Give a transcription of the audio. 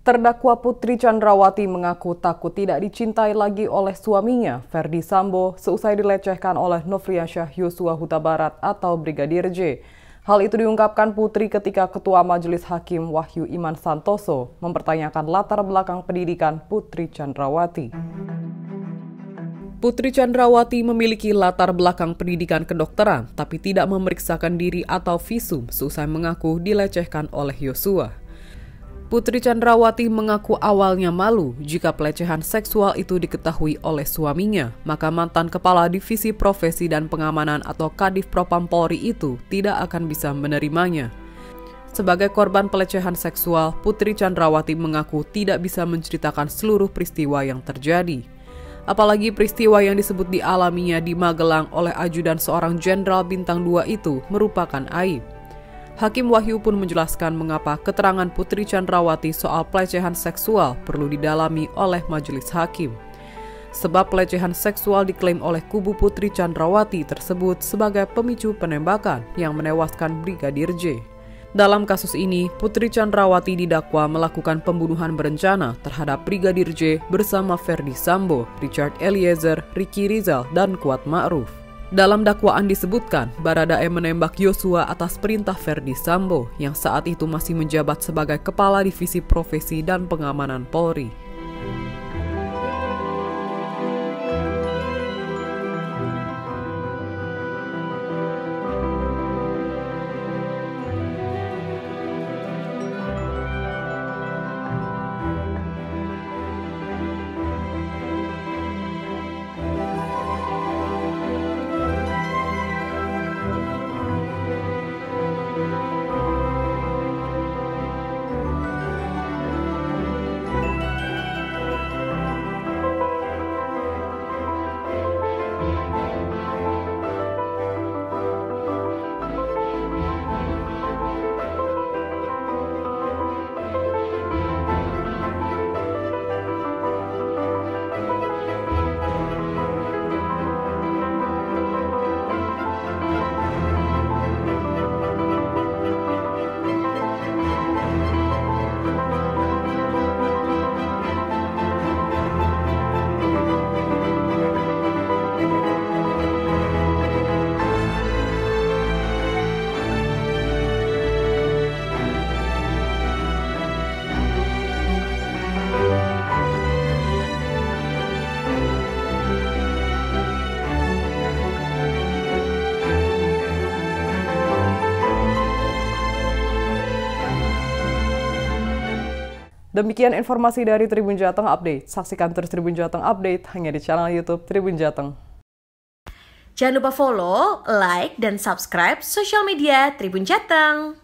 Terdakwa Putri Chandrawati mengaku takut tidak dicintai lagi oleh suaminya, Ferdy Sambo, seusai dilecehkan oleh Nofriansyah Yosua Huta Barat atau Brigadir J. Hal itu diungkapkan Putri ketika Ketua Majelis Hakim Wahyu Iman Santoso mempertanyakan latar belakang pendidikan Putri Chandrawati. Putri Chandrawati memiliki latar belakang pendidikan kedokteran, tapi tidak memeriksakan diri atau visum seusai mengaku dilecehkan oleh Yosua. Putri Chandrawati mengaku awalnya malu jika pelecehan seksual itu diketahui oleh suaminya, maka mantan Kepala Divisi Profesi dan Pengamanan atau Kadif Propam Polri itu tidak akan bisa menerimanya. Sebagai korban pelecehan seksual, Putri Chandrawati mengaku tidak bisa menceritakan seluruh peristiwa yang terjadi. Apalagi peristiwa yang disebut dialaminya di Magelang oleh ajudan seorang jenderal bintang 2 itu merupakan aib. Hakim Wahyu pun menjelaskan mengapa keterangan Putri Chandrawati soal pelecehan seksual perlu didalami oleh majelis hakim. Sebab pelecehan seksual diklaim oleh kubu Putri Chandrawati tersebut sebagai pemicu penembakan yang menewaskan Brigadir J. Dalam kasus ini, Putri Chandrawati didakwa melakukan pembunuhan berencana terhadap Brigadir J bersama Ferdy Sambo, Richard Eliezer, Ricky Rizal, dan Kuat Ma'ruf. Dalam dakwaan disebutkan, Baradae menembak Yosua atas perintah Ferdy Sambo yang saat itu masih menjabat sebagai Kepala Divisi Profesi dan Pengamanan Polri. Demikian informasi dari Tribun Jateng Update. Saksikan terus Tribun Jateng Update hanya di channel YouTube Tribun Jateng. Jangan lupa follow, like, dan subscribe sosial media Tribun Jateng.